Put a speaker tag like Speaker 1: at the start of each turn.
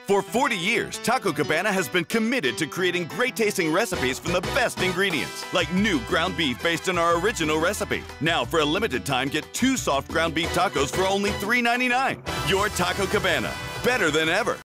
Speaker 1: For 40 years, Taco Cabana has been committed to creating great-tasting recipes from the best ingredients, like new ground beef based on our original recipe. Now, for a limited time, get 2 soft ground beef tacos for only $3.99. Your Taco Cabana, better than ever.